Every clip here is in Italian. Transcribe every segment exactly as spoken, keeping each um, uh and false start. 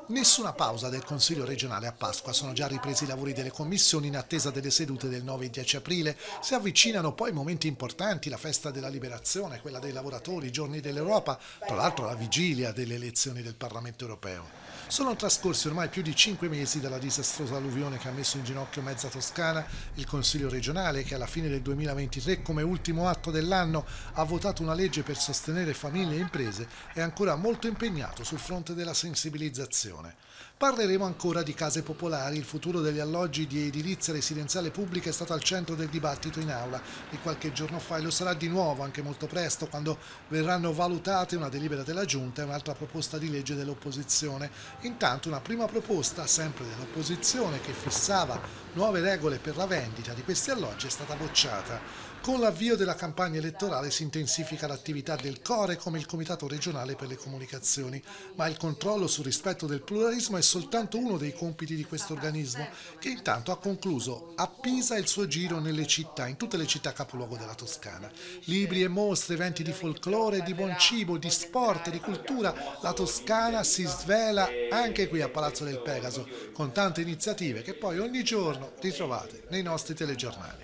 Nessuna pausa del Consiglio regionale a Pasqua, sono già ripresi i lavori delle commissioni in attesa delle sedute del nove e dieci aprile. Si avvicinano poi momenti importanti, la festa della liberazione, quella dei lavoratori, i giorni dell'Europa, tra l'altro la vigilia delle elezioni del Parlamento europeo. Sono trascorsi ormai più di cinque mesi dalla disastrosa alluvione che ha messo in ginocchio mezza Toscana. Il Consiglio regionale, che alla fine del duemilaventitré come ultimo atto dell'anno ha votato una legge per sostenere famiglie e imprese, è ancora molto impegnato sul fronte della sensibilizzazione. Parleremo ancora di case popolari. Il futuro degli alloggi di edilizia residenziale pubblica è stato al centro del dibattito in aula di qualche giorno fa e lo sarà di nuovo anche molto presto, quando verranno valutate una delibera della Giunta e un'altra proposta di legge dell'opposizione. Intanto una prima proposta, sempre dell'opposizione, che fissava nuove regole per la vendita di questi alloggi è stata bocciata. Con l'avvio della campagna elettorale si intensifica l'attività del CORE come il Comitato regionale per le comunicazioni, ma il controllo sul rispetto del pluralismo è soltanto uno dei compiti di questo organismo, che intanto ha concluso a Pisa il suo giro nelle città, in tutte le città capoluogo della Toscana. Libri e mostre, eventi di folklore, di buon cibo, di sport, di cultura, la Toscana si svela anche qui a Palazzo del Pegaso, con tante iniziative che poi ogni giorno ritrovate nei nostri telegiornali.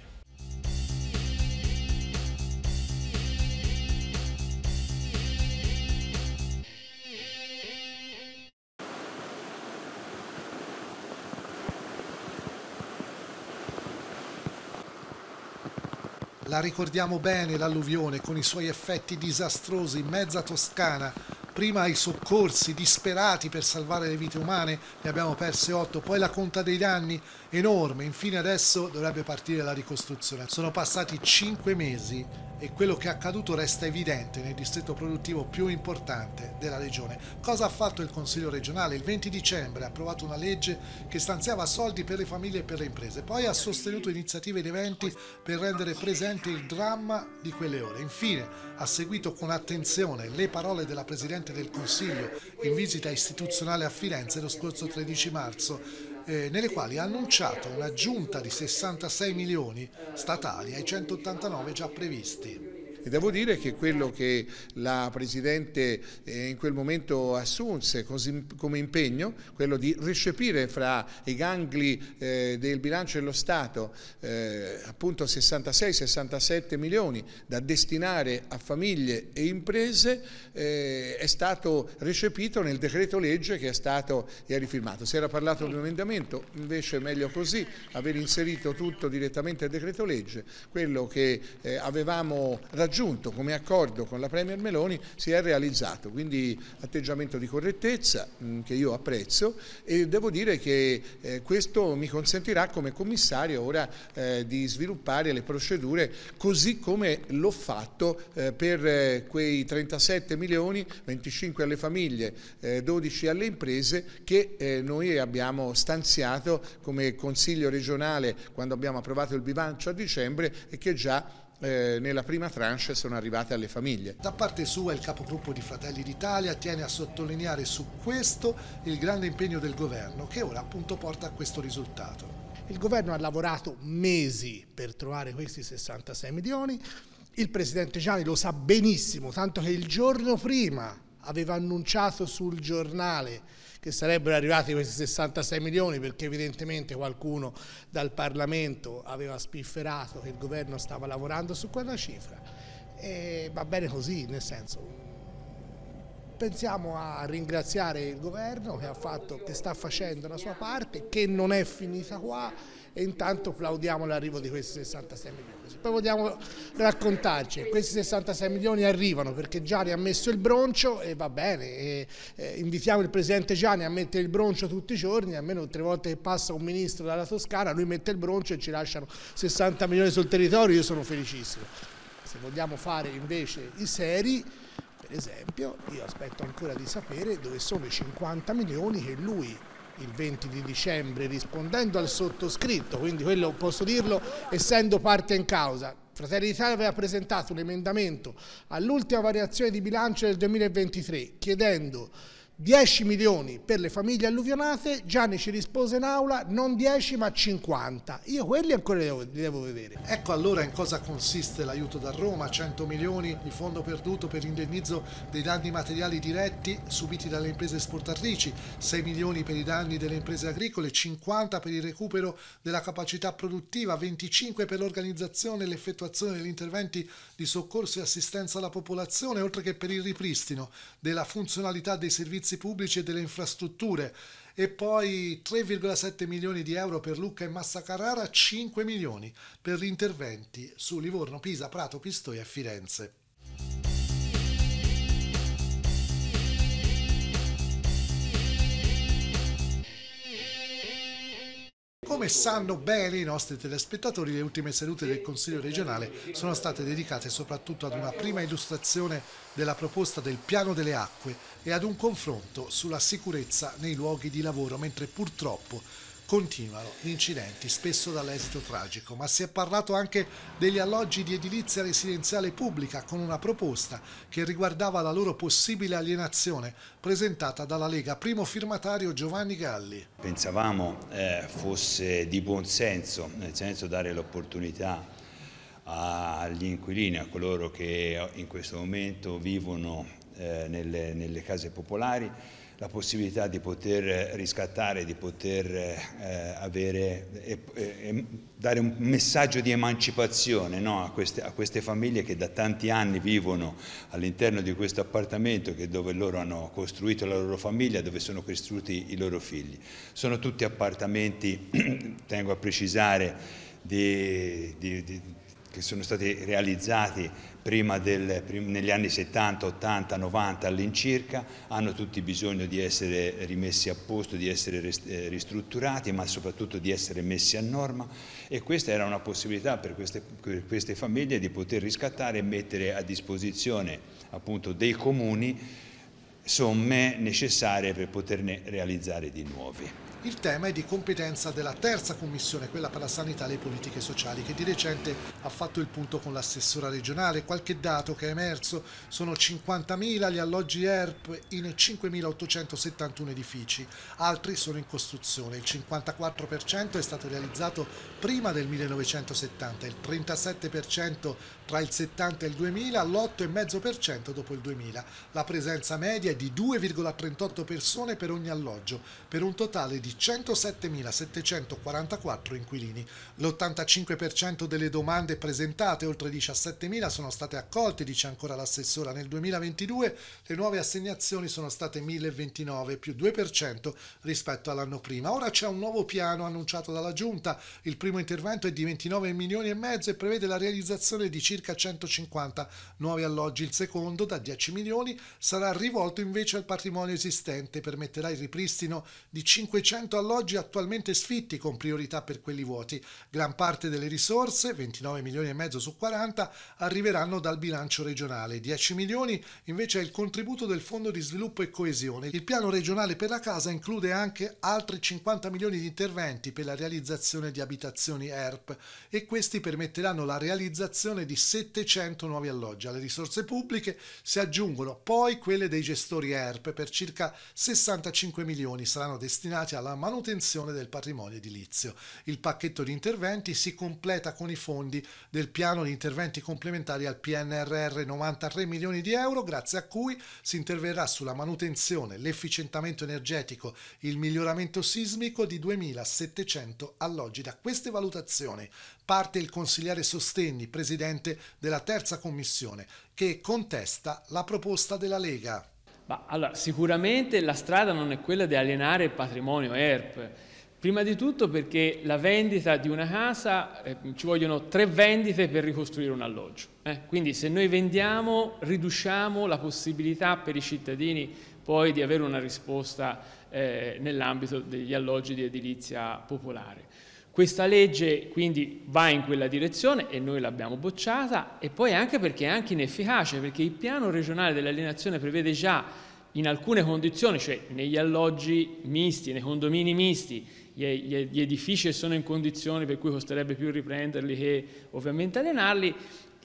La ricordiamo bene l'alluvione con i suoi effetti disastrosi in mezza Toscana. Prima i soccorsi disperati per salvare le vite umane, ne abbiamo perse otto, poi la conta dei danni enorme, infine adesso dovrebbe partire la ricostruzione. Sono passati cinque mesi e quello che è accaduto resta evidente nel distretto produttivo più importante della regione. Cosa ha fatto il Consiglio regionale? Il venti dicembre ha approvato una legge che stanziava soldi per le famiglie e per le imprese, poi ha sostenuto iniziative ed eventi per rendere presente il dramma di quelle ore. Infine ha seguito con attenzione le parole della Presidente del Consiglio in visita istituzionale a Firenze lo scorso tredici marzo, eh, nelle quali ha annunciato un'aggiunta di sessantasei milioni statali ai centottantanove già previsti. E devo dire che quello che la Presidente eh, in quel momento assunse così, come impegno, quello di recepire fra i gangli eh, del bilancio dello Stato eh, appunto sessantasei sessantasette milioni da destinare a famiglie e imprese, eh, è stato recepito nel decreto legge che è stato e rifirmato. Si era parlato di un emendamento, invece è meglio così, aver inserito tutto direttamente al decreto legge. Quello che eh, avevamo raggiunto come accordo con la Premier Meloni si è realizzato, quindi atteggiamento di correttezza mh, che io apprezzo, e devo dire che eh, questo mi consentirà come commissario ora eh, di sviluppare le procedure così come l'ho fatto eh, per eh, quei trentasette milioni, venticinque alle famiglie, eh, dodici alle imprese che eh, noi abbiamo stanziato come Consiglio regionale quando abbiamo approvato il bilancio a dicembre e che già Eh, nella prima tranche sono arrivate alle famiglie. Da parte sua il capogruppo di Fratelli d'Italia tiene a sottolineare su questo il grande impegno del governo che ora appunto porta a questo risultato. Il governo ha lavorato mesi per trovare questi sessantasei milioni, il Presidente Gianni lo sa benissimo, tanto che il giorno prima aveva annunciato sul giornale che sarebbero arrivati questi sessantasei milioni perché evidentemente qualcuno dal Parlamento aveva spifferato che il governo stava lavorando su quella cifra, e va bene così, nel senso pensiamo a ringraziare il governo che, ha fatto, che sta facendo la sua parte, che non è finita qua, e intanto plaudiamo l'arrivo di questi sessantasei milioni. Poi vogliamo raccontarci che questi sessantasei milioni arrivano perché Gianni ha messo il broncio e va bene, e, eh, invitiamo il Presidente Gianni a mettere il broncio tutti i giorni, almeno tre volte che passa un ministro dalla Toscana, lui mette il broncio e ci lasciano sessanta milioni sul territorio, io sono felicissimo. Se vogliamo fare invece i seri, per esempio, io aspetto ancora di sapere dove sono i cinquanta milioni che lui il venti di dicembre, rispondendo al sottoscritto, quindi quello posso dirlo essendo parte in causa, Fratelli d'Italia aveva presentato un emendamento all'ultima variazione di bilancio del duemilaventitré chiedendo dieci milioni per le famiglie alluvionate. Gianni ci rispose in aula non dieci ma cinquanta. Io quelli ancora li devo, li devo vedere. Ecco allora in cosa consiste l'aiuto da Roma: cento milioni di fondo perduto per l'indennizzo dei danni materiali diretti subiti dalle imprese esportatrici, sei milioni per i danni delle imprese agricole, cinquanta per il recupero della capacità produttiva, venticinque per l'organizzazione e l'effettuazione degli interventi di soccorso e assistenza alla popolazione, oltre che per il ripristino della funzionalità dei servizi pubblici e delle infrastrutture, e poi tre virgola sette milioni di euro per Lucca e Massa Carrara, cinque milioni per gli interventi su Livorno, Pisa, Prato, Pistoia e Firenze. Come sanno bene i nostri telespettatori, le ultime sedute del Consiglio regionale sono state dedicate soprattutto ad una prima illustrazione della proposta del piano delle acque e ad un confronto sulla sicurezza nei luoghi di lavoro, mentre purtroppo continuano gli incidenti, spesso dall'esito tragico. Ma si è parlato anche degli alloggi di edilizia residenziale pubblica, con una proposta che riguardava la loro possibile alienazione, presentata dalla Lega, primo firmatario Giovanni Galli. Pensavamo eh, fosse di buon senso, nel senso dare l'opportunità agli inquilini, a coloro che in questo momento vivono eh, nelle, nelle case popolari, la possibilità di poter riscattare, di poter eh, avere, e, e, dare un messaggio di emancipazione, no, a, queste, a queste famiglie che da tanti anni vivono all'interno di questo appartamento, che dove loro hanno costruito la loro famiglia, dove sono cresciuti i loro figli. Sono tutti appartamenti, tengo a precisare, di, di, di, che sono stati realizzati prima del, prim, negli anni settanta, ottanta, novanta all'incirca, hanno tutti bisogno di essere rimessi a posto, di essere ristrutturati, ma soprattutto di essere messi a norma, e questa era una possibilità per queste, per queste famiglie di poter riscattare e mettere a disposizione appunto dei comuni somme necessarie per poterne realizzare di nuovi. Il tema è di competenza della terza commissione, quella per la sanità e le politiche sociali, che di recente ha fatto il punto con l'assessora regionale. Qualche dato che è emerso: sono cinquantamila gli alloggi E R P in cinquemilaottocentosettantuno edifici, altri sono in costruzione. Il cinquantaquattro per cento è stato realizzato prima del millenovecentosettanta, il trentasette per cento tra il settanta e il duemila, l'otto virgola cinque per cento dopo il duemila. La presenza media è di due virgola trentotto persone per ogni alloggio, per un totale di centosettemilasettecentoquarantaquattro inquilini. L'ottantacinque per cento delle domande presentate, oltre diciassettemila, sono state accolte, dice ancora l'assessora. Nel duemilaventidue le nuove assegnazioni sono state mille ventinove, più due per cento rispetto all'anno prima. Ora c'è un nuovo piano annunciato dalla Giunta. Il primo intervento è di ventinove milioni e mezzo e prevede la realizzazione di circa centocinquanta nuovi alloggi. Il secondo, da dieci milioni, sarà rivolto invece al patrimonio esistente, permetterà il ripristino di cinquecento alloggi attualmente sfitti, con priorità per quelli vuoti. Gran parte delle risorse, ventinove milioni e mezzo su quaranta, arriveranno dal bilancio regionale. dieci milioni invece è il contributo del Fondo di Sviluppo e Coesione. Il piano regionale per la casa include anche altri cinquanta milioni di interventi per la realizzazione di abitazioni E R P, e questi permetteranno la realizzazione di settecento nuovi alloggi. Alle risorse pubbliche si aggiungono poi quelle dei gestori E R P per circa sessantacinque milioni, saranno destinati alla manutenzione del patrimonio edilizio. Il pacchetto di interventi si completa con i fondi del piano di interventi complementari al P N R R, novantatré milioni di euro, grazie a cui si interverrà sulla manutenzione, l'efficientamento energetico, il miglioramento sismico di duemilasettecento alloggi. Da queste valutazioni parte il consigliere Sostegni, presidente della terza commissione, che contesta la proposta della Lega. Ma allora, sicuramente la strada non è quella di alienare il patrimonio E R P. Prima di tutto perché la vendita di una casa, eh, ci vogliono tre vendite per ricostruire un alloggio. Eh? Quindi se noi vendiamo, riduciamo la possibilità per i cittadini poi di avere una risposta eh, nell'ambito degli alloggi di edilizia popolare. Questa legge quindi va in quella direzione e noi l'abbiamo bocciata, e poi anche perché è anche inefficace, perché il piano regionale dell'alienazione prevede già in alcune condizioni, cioè negli alloggi misti, nei condomini misti, gli edifici sono in condizioni per cui costerebbe più riprenderli che ovviamente alienarli,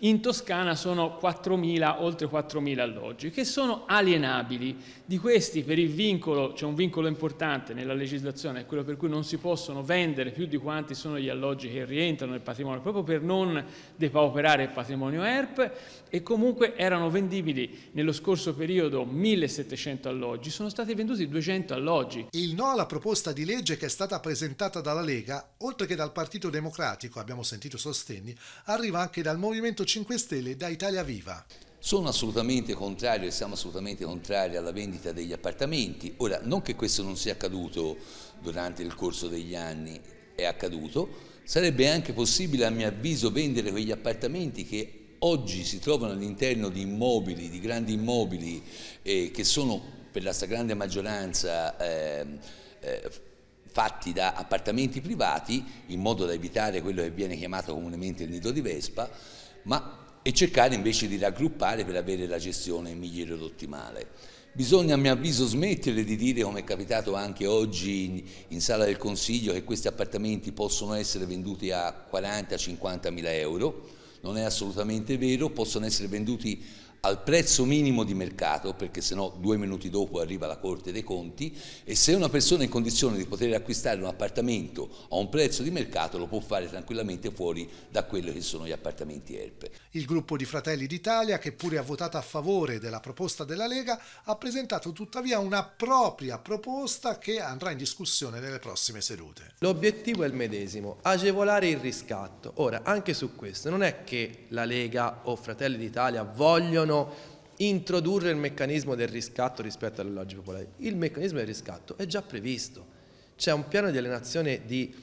in Toscana sono quattromila, oltre quattromila alloggi, che sono alienabili. Di questi, per il vincolo, c'è un vincolo importante nella legislazione, è quello per cui non si possono vendere più di quanti sono gli alloggi che rientrano nel patrimonio, proprio per non depauperare il patrimonio E R P, e comunque erano vendibili nello scorso periodo millesettecento alloggi, sono stati venduti duecento alloggi. Il no alla proposta di legge che è stata presentata dalla Lega, oltre che dal Partito Democratico, abbiamo sentito sostegni, arriva anche dal Movimento cinque Stelle e da Italia Viva. Sono assolutamente contrario e siamo assolutamente contrari alla vendita degli appartamenti. Ora, non che questo non sia accaduto durante il corso degli anni, è accaduto, sarebbe anche possibile a mio avviso vendere quegli appartamenti che oggi si trovano all'interno di immobili, di grandi immobili eh, che sono per la stragrande maggioranza eh, eh, fatti da appartamenti privati, in modo da evitare quello che viene chiamato comunemente il nido di Vespa, ma e cercare invece di raggruppare per avere la gestione migliore ed ottimale. Bisogna a mio avviso smettere di dire, come è capitato anche oggi in, in sala del Consiglio, che questi appartamenti possono essere venduti a quaranta cinquanta mila euro. Non è assolutamente vero, possono essere venduti al prezzo minimo di mercato, perché sennò due minuti dopo arriva la Corte dei Conti, e se una persona è in condizione di poter acquistare un appartamento a un prezzo di mercato lo può fare tranquillamente fuori da quello che sono gli appartamenti E R P. Il gruppo di Fratelli d'Italia, che pure ha votato a favore della proposta della Lega, ha presentato tuttavia una propria proposta che andrà in discussione nelle prossime sedute. L'obiettivo è il medesimo, agevolare il riscatto. Ora, anche su questo, non è che la Lega o Fratelli d'Italia vogliono introdurre il meccanismo del riscatto rispetto alle alloggi popolari. Il meccanismo del riscatto è già previsto. C'è un piano di alienazione di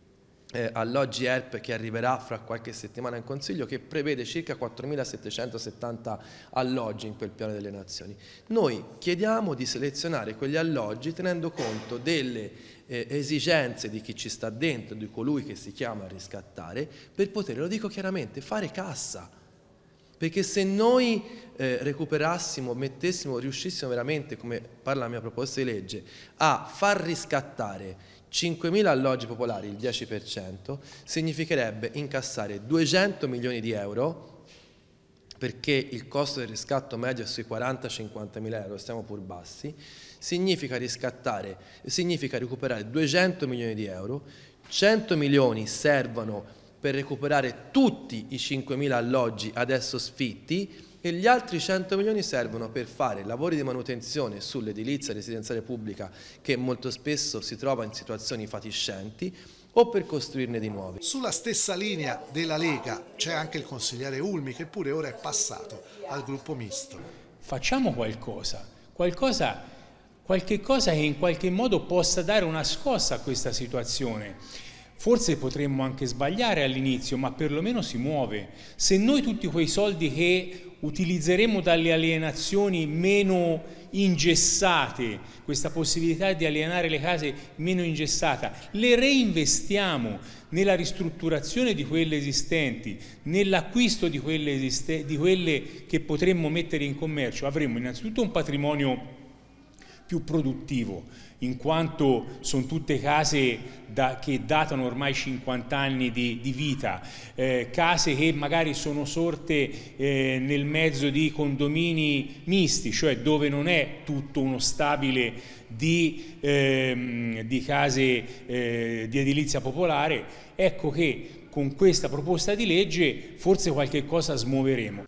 eh, alloggi E R P che arriverà fra qualche settimana in Consiglio, che prevede circa quattromilasettecentosettanta alloggi in quel piano di alienazioni. Noi chiediamo di selezionare quegli alloggi tenendo conto delle eh, esigenze di chi ci sta dentro, di colui che si chiama a riscattare, per poter, lo dico chiaramente, fare cassa. Perché se noi eh, recuperassimo, mettessimo, riuscissimo veramente, come parla la mia proposta di legge, a far riscattare cinquemila alloggi popolari, il dieci per cento, significherebbe incassare duecento milioni di euro, perché il costo del riscatto medio è sui quaranta cinquanta mila euro, stiamo pur bassi, significa riscattare, significa recuperare duecento milioni di euro, cento milioni servono per recuperare tutti i cinquemila alloggi adesso sfitti, e gli altri cento milioni servono per fare lavori di manutenzione sull'edilizia residenziale pubblica, che molto spesso si trova in situazioni fatiscenti, o per costruirne di nuovi. Sulla stessa linea della Lega c'è anche il consigliere Ulmi, che pure ora è passato al gruppo misto. Facciamo qualcosa, qualcosa, qualche cosa che in qualche modo possa dare una scossa a questa situazione. Forse potremmo anche sbagliare all'inizio, ma perlomeno si muove. Se noi tutti quei soldi che utilizzeremo dalle alienazioni meno ingessate, questa possibilità di alienare le case meno ingessata, le reinvestiamo nella ristrutturazione di quelle esistenti, nell'acquisto di quelle, esiste, di quelle che potremmo mettere in commercio, avremo innanzitutto un patrimonio più produttivo, in quanto sono tutte case da, che datano ormai cinquanta anni di, di vita, eh, case che magari sono sorte eh, nel mezzo di condomini misti, cioè dove non è tutto uno stabile di, ehm, di case eh, di edilizia popolare. Ecco che con questa proposta di legge forse qualche cosa smuoveremo.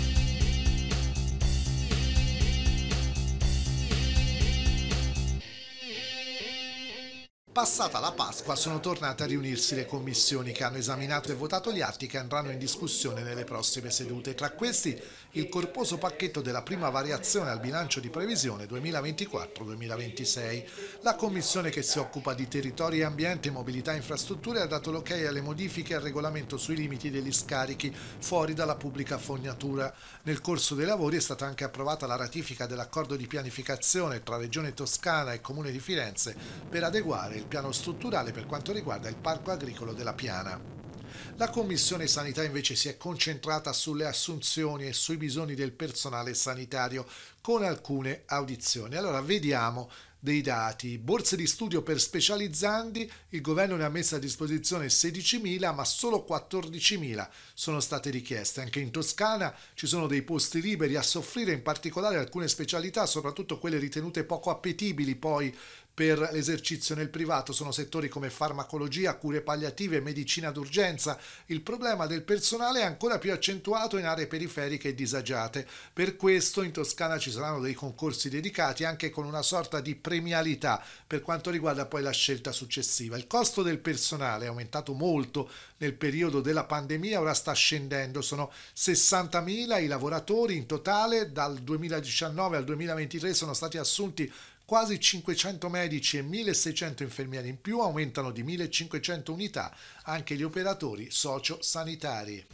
Passata la Pasqua sono tornate a riunirsi le commissioni che hanno esaminato e votato gli atti che andranno in discussione nelle prossime sedute. Tra questi il corposo pacchetto della prima variazione al bilancio di previsione duemilaventiquattro duemilaventisei. La commissione che si occupa di territori e ambiente, mobilità e infrastrutture ha dato l'ok alle modifiche al regolamento sui limiti degli scarichi fuori dalla pubblica fognatura. Nel corso dei lavori è stata anche approvata la ratifica dell'accordo di pianificazione tra Regione Toscana e Comune di Firenze per adeguare il piano strutturale per quanto riguarda il parco agricolo della Piana. La Commissione Sanità invece si è concentrata sulle assunzioni e sui bisogni del personale sanitario con alcune audizioni. Allora vediamo dei dati. Borse di studio per specializzandi, il governo ne ha messe a disposizione sedicimila, ma solo quattordicimila sono state richieste. Anche in Toscana ci sono dei posti liberi, a soffrire in particolare alcune specialità, soprattutto quelle ritenute poco appetibili poi per l'esercizio nel privato. Sono settori come farmacologia, cure palliative, medicina d'urgenza. Il problema del personale è ancora più accentuato in aree periferiche e disagiate. Per questo in Toscana ci saranno dei concorsi dedicati, anche con una sorta di premialità per quanto riguarda poi la scelta successiva. Il costo del personale è aumentato molto nel periodo della pandemia, ora sta scendendo, sono sessantamila i lavoratori in totale. Dal duemiladiciannove al duemilaventitré sono stati assunti quasi cinquecento medici e milleseicento infermieri in più, aumentano di millecinquecento unità anche gli operatori sociosanitari.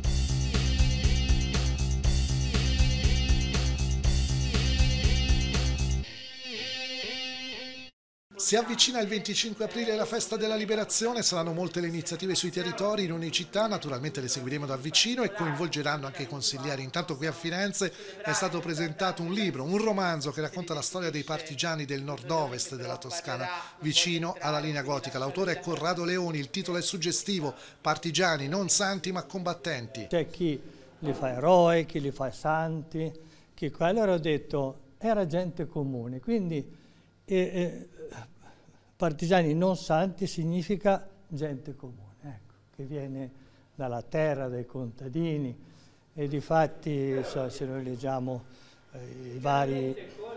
Si avvicina il venticinque aprile la festa della liberazione, saranno molte le iniziative sui territori, in ogni città, naturalmente le seguiremo da vicino e coinvolgeranno anche i consiglieri. Intanto qui a Firenze è stato presentato un libro, un romanzo che racconta la storia dei partigiani del nord-ovest della Toscana, vicino alla linea gotica. L'autore è Corrado Leoni, il titolo è suggestivo: Partigiani, non santi ma combattenti. C'è chi li fa eroi, chi li fa santi, chi allora ho detto era gente comune, quindi eh, eh, partigiani non santi significa gente comune, ecco, che viene dalla terra dei contadini, e difatti so, se noi leggiamo eh, i vari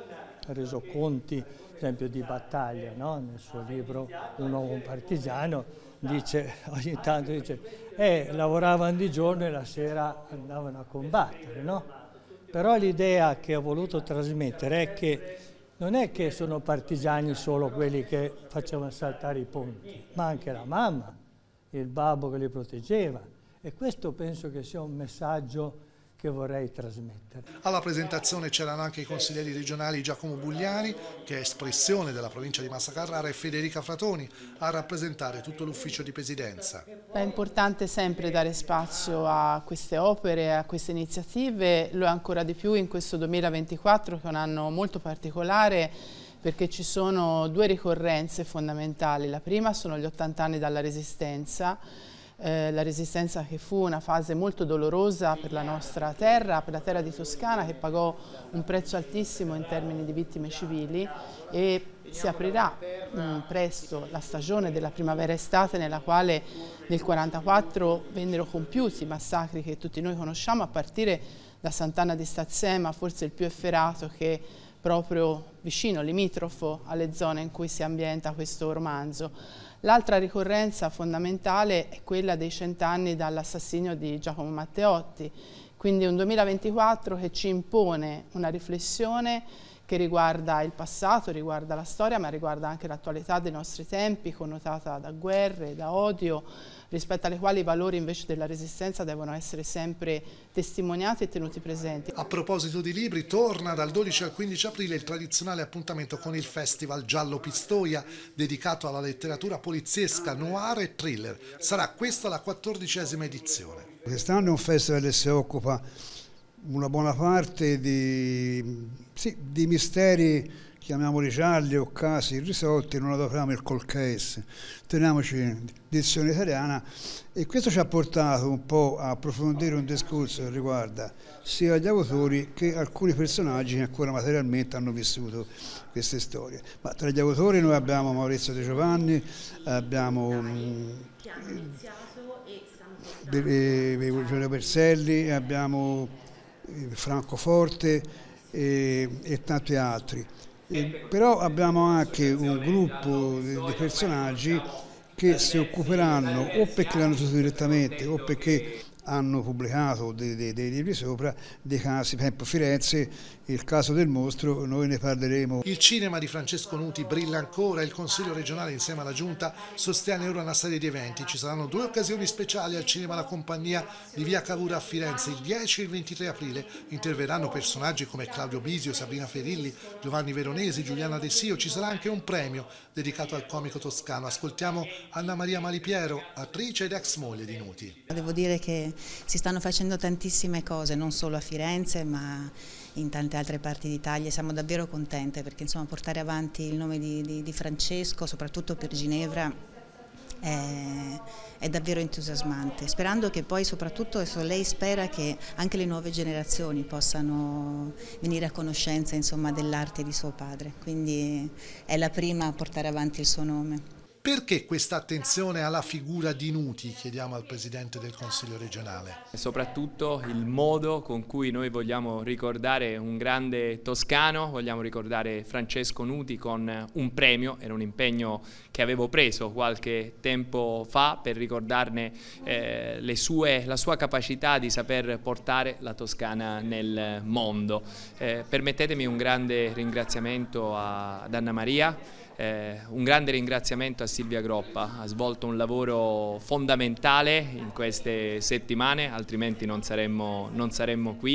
resoconti, ad esempio di battaglia, no? Nel suo libro Un uomo partigiano dice, ogni tanto dice, eh, lavoravano di giorno e la sera andavano a combattere, no? Però l'idea che ho voluto trasmettere è che non è che sono partigiani solo quelli che facevano saltare i ponti, ma anche la mamma, il babbo che li proteggeva. E questo penso che sia un messaggio che vorrei trasmettere. Alla presentazione c'erano anche i consiglieri regionali Giacomo Bugliani, che è espressione della provincia di Massa Carrara, e Federica Fratoni a rappresentare tutto l'ufficio di presidenza. È importante sempre dare spazio a queste opere, a queste iniziative, lo è ancora di più in questo duemilaventiquattro, che è un anno molto particolare, perché ci sono due ricorrenze fondamentali. La prima sono gli ottanta anni dalla Resistenza, Eh, la Resistenza che fu una fase molto dolorosa per la nostra terra, per la terra di Toscana, che pagò un prezzo altissimo in termini di vittime civili, e si aprirà mh, presto la stagione della primavera-estate, nella quale nel millenovecentoquarantaquattro vennero compiuti i massacri che tutti noi conosciamo, a partire da Sant'Anna di Stazzema, forse il più efferato, che proprio vicino, limitrofo alle zone in cui si ambienta questo romanzo. L'altra ricorrenza fondamentale è quella dei cent'anni dall'assassinio di Giacomo Matteotti, quindi un duemilaventiquattro che ci impone una riflessione che riguarda il passato, riguarda la storia, ma riguarda anche l'attualità dei nostri tempi, connotata da guerre, da odio, rispetto alle quali i valori invece della Resistenza devono essere sempre testimoniati e tenuti presenti. A proposito di libri, torna dal dodici al quindici aprile il tradizionale appuntamento con il Festival Giallo Pistoia, dedicato alla letteratura poliziesca, noir e thriller. Sarà questa la quattordicesima edizione. Quest'anno è un festival che si occupa una buona parte di, sì, di misteri, chiamiamoli gialli o casi irrisolti, non adoperiamo il cold case, teniamoci dizione italiana, e questo ci ha portato un po' a approfondire un discorso che riguarda sia gli autori che alcuni personaggi che ancora materialmente hanno vissuto queste storie. Ma tra gli autori noi abbiamo Maurizio De Giovanni, abbiamo Giulio Berselli, abbiamo Franco Forte e, e tanti altri. Eh, però abbiamo anche un gruppo di, di personaggi che si occuperanno, o perché l'hanno fatto direttamente o perché hanno pubblicato dei, dei, dei libri sopra, dei casi, per esempio Firenze, il caso del mostro, noi ne parleremo. Il cinema di Francesco Nuti brilla ancora, il Consiglio regionale insieme alla Giunta sostiene ora una serie di eventi. Ci saranno due occasioni speciali al Cinema La Compagnia di Via Cavour a Firenze, il dieci e il ventitré aprile. Interverranno personaggi come Claudio Bisio, Sabrina Ferilli, Giovanni Veronesi, Giuliana De Sio. Ci sarà anche un premio dedicato al comico toscano. Ascoltiamo Anna Maria Malipiero, attrice ed ex moglie di Nuti. Devo dire che e si stanno facendo tantissime cose, non solo a Firenze ma in tante altre parti d'Italia. Siamo davvero contente perché insomma portare avanti il nome di, di, di Francesco, soprattutto per Ginevra, È, è davvero entusiasmante, sperando che poi soprattutto adesso lei spera che anche le nuove generazioni possano venire a conoscenza insomma dell'arte di suo padre, quindi è la prima a portare avanti il suo nome. Perché questa attenzione alla figura di Nuti, chiediamo al Presidente del Consiglio regionale? Soprattutto il modo con cui noi vogliamo ricordare un grande toscano, vogliamo ricordare Francesco Nuti con un premio, era un impegno che avevo preso qualche tempo fa per ricordarne eh, le sue, la sua capacità di saper portare la Toscana nel mondo. Eh, permettetemi un grande ringraziamento a, ad Anna Maria. Eh, un grande ringraziamento a Silvia Groppa, ha svolto un lavoro fondamentale in queste settimane, altrimenti non saremmo, non saremmo qui,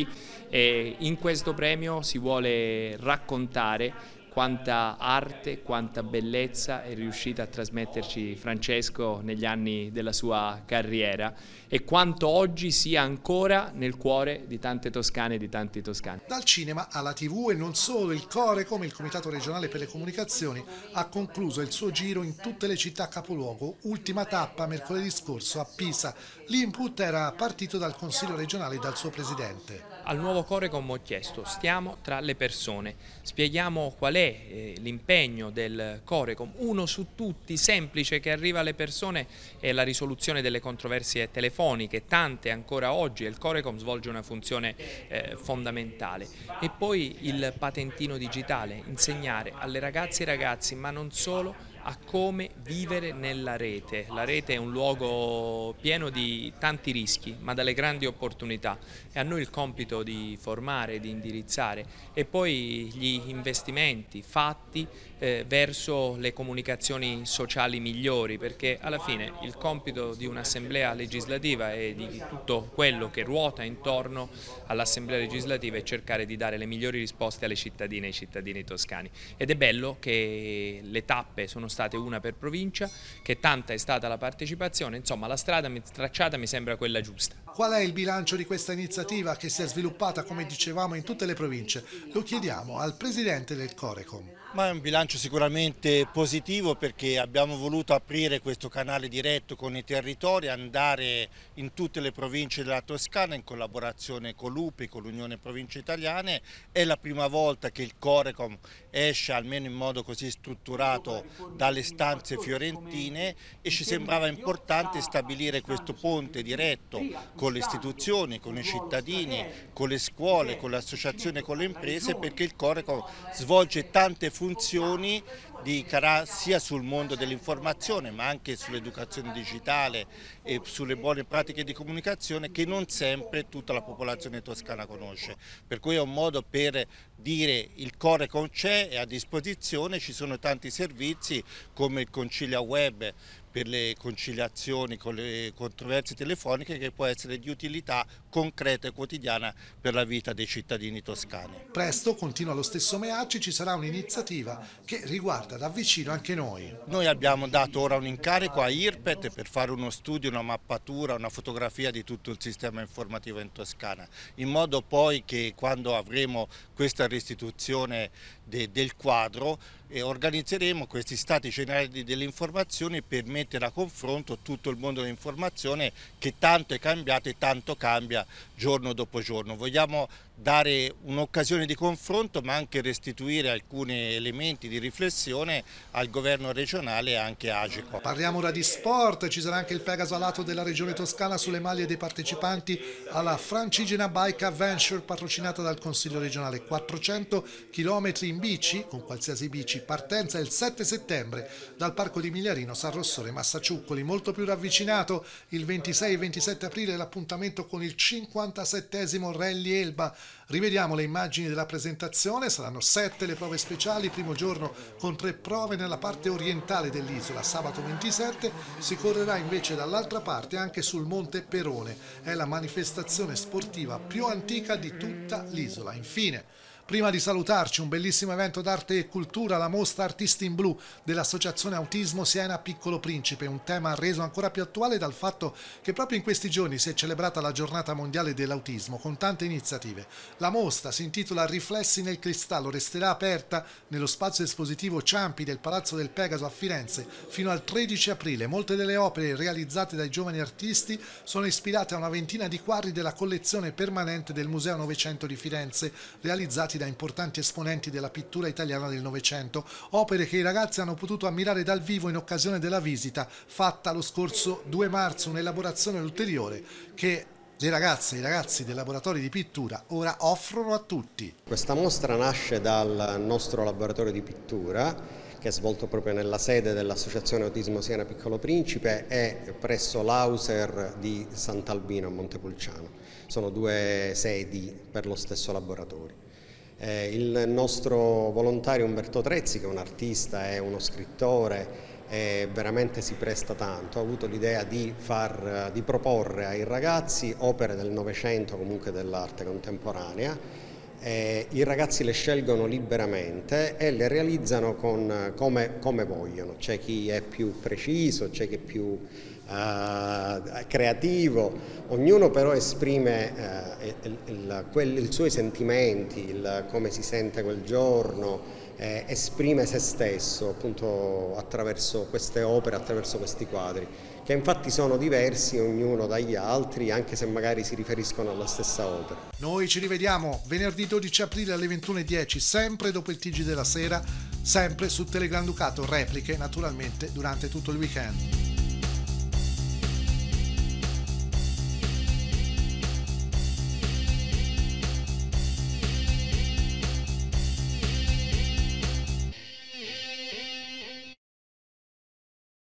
e in questo premio si vuole raccontare quanta arte, quanta bellezza è riuscita a trasmetterci Francesco negli anni della sua carriera e quanto oggi sia ancora nel cuore di tante toscane e di tanti toscani. Dal cinema alla tivù e non solo, il Corecom, il Comitato regionale per le comunicazioni, ha concluso il suo giro in tutte le città capoluogo, ultima tappa mercoledì scorso a Pisa. L'input era partito dal Consiglio regionale e dal suo presidente. Al nuovo Corecom ho chiesto, stiamo tra le persone, spieghiamo qual è eh, l'impegno del Corecom, uno su tutti, semplice, che arriva alle persone, è la risoluzione delle controversie telefoniche, tante ancora oggi, e il Corecom svolge una funzione eh, fondamentale. E poi il patentino digitale, insegnare alle ragazze e ai ragazzi, ma non solo, a come vivere nella rete. La rete è un luogo pieno di tanti rischi, ma dalle grandi opportunità. E a noi il compito di formare, di indirizzare e poi gli investimenti fatti eh, verso le comunicazioni sociali migliori, perché alla fine il compito di un'assemblea legislativa e di tutto quello che ruota intorno all'assemblea legislativa è cercare di dare le migliori risposte alle cittadine e ai cittadini toscani. Ed è bello che le tappe sono state una per provincia, che tanta è stata la partecipazione, insomma la strada tracciata mi sembra quella giusta. Qual è il bilancio di questa iniziativa che si è sviluppata, come dicevamo, in tutte le province? Lo chiediamo al Presidente del Corecom. Ma è un bilancio sicuramente positivo perché abbiamo voluto aprire questo canale diretto con i territori, andare in tutte le province della Toscana in collaborazione con l'U P I, con l'Unione Province Italiane. È la prima volta che il Corecom esce, almeno in modo così strutturato, dalle stanze fiorentine e ci sembrava importante stabilire questo ponte diretto con le istituzioni, con i cittadini, con le scuole, con le associazioni, con le imprese, perché il Corecom svolge tante funzioni funzioni di sia sul mondo dell'informazione ma anche sull'educazione digitale e sulle buone pratiche di comunicazione che non sempre tutta la popolazione toscana conosce. Per cui è un modo per dire il Corecom c'è, è a disposizione, ci sono tanti servizi come il Concilia Web per le conciliazioni con le controversie telefoniche che può essere di utilità concreta e quotidiana per la vita dei cittadini toscani. Presto, continua lo stesso Meacci, ci sarà un'iniziativa che riguarda da vicino anche noi. Noi abbiamo dato ora un incarico a IRPET per fare uno studio, una mappatura, una fotografia di tutto il sistema informativo in Toscana, in modo poi che quando avremo questa restituzione de, del quadro e organizzeremo questi stati generali delle informazioni per mettere a confronto tutto il mondo dell'informazione che tanto è cambiato e tanto cambia giorno dopo giorno. Vogliamo dare un'occasione di confronto ma anche restituire alcuni elementi di riflessione al governo regionale e anche a Ageco. Parliamo ora di sport, ci sarà anche il Pegaso alato della regione Toscana sulle maglie dei partecipanti alla Francigena Bike Adventure patrocinata dal Consiglio regionale. quattrocento chilometri in bici, con qualsiasi bici, partenza il sette settembre dal Parco di Migliarino, San Rossore, Massaciuccoli. Molto più ravvicinato il ventisei e ventisette aprile l'appuntamento con il cinquantasettesimo Rally Elba. Rivediamo le immagini della presentazione, saranno sette le prove speciali, primo giorno con tre prove nella parte orientale dell'isola, sabato ventisette si correrà invece dall'altra parte anche sul Monte Perone, è la manifestazione sportiva più antica di tutta l'isola. Infine, Prima di salutarci, un bellissimo evento d'arte e cultura, la mostra Artisti in Blu dell'Associazione Autismo Siena Piccolo Principe, un tema reso ancora più attuale dal fatto che proprio in questi giorni si è celebrata la giornata mondiale dell'autismo con tante iniziative. La mostra si intitola Riflessi nel cristallo, resterà aperta nello spazio espositivo Ciampi del Palazzo del Pegaso a Firenze fino al tredici aprile. Molte delle opere realizzate dai giovani artisti sono ispirate a una ventina di quadri della collezione permanente del Museo Novecento di Firenze, realizzati da importanti esponenti della pittura italiana del Novecento, opere che i ragazzi hanno potuto ammirare dal vivo in occasione della visita fatta lo scorso due marzo, un'elaborazione ulteriore che le ragazze e i ragazzi dei laboratori di pittura ora offrono a tutti. Questa mostra nasce dal nostro laboratorio di pittura, che è svolto proprio nella sede dell'Associazione Autismo Siena Piccolo Principe e presso l'Auser di Sant'Albino a Montepulciano. Sono due sedi per lo stesso laboratorio. Eh, il nostro volontario Umberto Trezzi, che è un artista e uno scrittore, e veramente si presta tanto, ha avuto l'idea di, far, di proporre ai ragazzi opere del Novecento, comunque dell'arte contemporanea. Eh, I ragazzi le scelgono liberamente e le realizzano con, come, come vogliono. C'è chi è più preciso, c'è chi è più uh, creativo, ognuno però esprime uh, il, il, quel, i suoi sentimenti, il, come si sente quel giorno. Eh, esprime se stesso appunto attraverso queste opere, attraverso questi quadri, che infatti sono diversi ognuno dagli altri, anche se magari si riferiscono alla stessa opera. Noi ci rivediamo venerdì dodici aprile alle ventuno e dieci, sempre dopo il T G della sera, sempre su Telegranducato, repliche naturalmente durante tutto il weekend.